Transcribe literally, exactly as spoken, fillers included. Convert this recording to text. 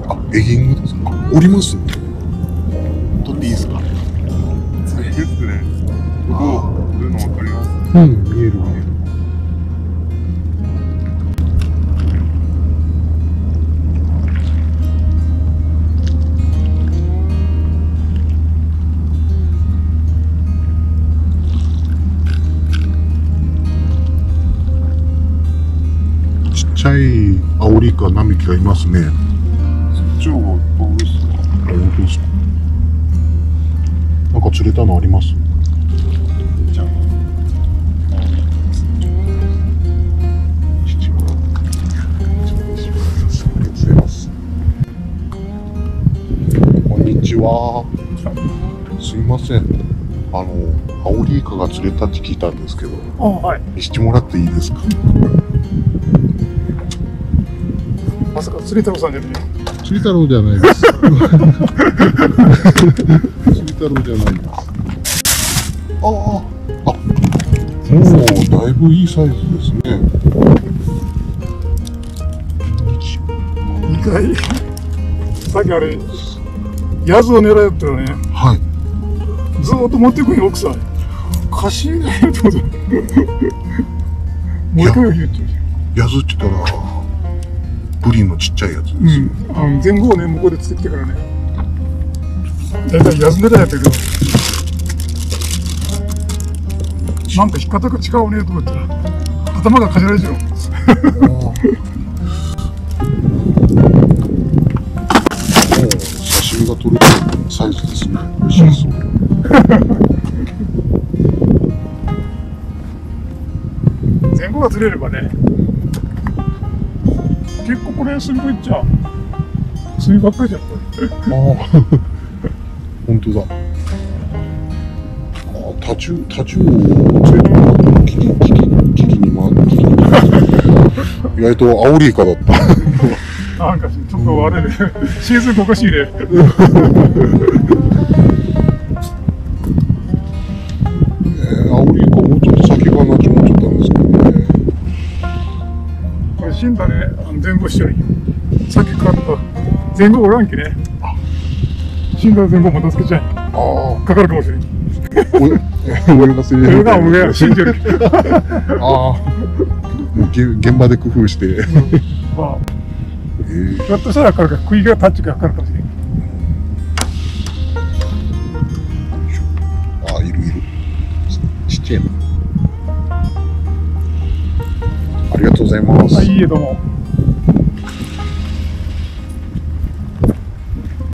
あ、エギングですか。降ります。取っていいですか。 そうですね。どういうのわかります？ うん、見える見える。ちっちゃいアオリイカ何匹かいますね。 そっちを飛ぶっすか？ あ、本当ですか。なんか釣れたのあります？ じゃあ、 七番。ありがとうございます。こんにちは。すいません。あの、アオリイカが釣れたって聞いたんですけど。 あ、はい。 見してもらっていいですか？ まさか釣り太郎さんじゃねえ。 釣り太郎じゃないです。釣り太郎じゃないです。ああ、あ、もうだいぶいいサイズですね。 にかい、さっきあれ、ヤズを狙いよったらね、 はい。 ずーっと持ってくんよ、奥さん。カシーがやってこと。もう一回言っちゃう。 ヤズって言ったら、ブリのちっちゃいやつです。 うん。あの前後をね、向こうで釣ってきてからね。だいたいヤズ狙いやったけど、なんか引っかたが違うねと思ったら、頭がかじられちゃう。 刺身が取れるサイズですね。美味しそう。 前後が釣れればね、結構これ墨いっちゃう。墨ばっかりじゃん。 ああ、本当だ。あ、タチウオ、タチウオを連れてもらったら、キキキキキキに回って、キキに回って。意外とアオリイカだった。 なんかちょっと悪いね。シーズンおかしいね。 えー、アオリイカもうちょっと先がなち思っちゃったんですけどね。 これ死んだね、あの前後してるんよ。さっき買った前後おらんきね。死んだ前後も助けちゃい。 あかかるかもしれん。 あ、俺がせい俺が俺が死んでる。 ああ、もうげ現場で工夫して。 うん、まあ、 えー、 ひょっとしたらかかるか、食いがタッチがかかるかもしれん。 ああ、いるいる。ちっちゃいな。ありがとうございます。 はい、いいえ、どうも。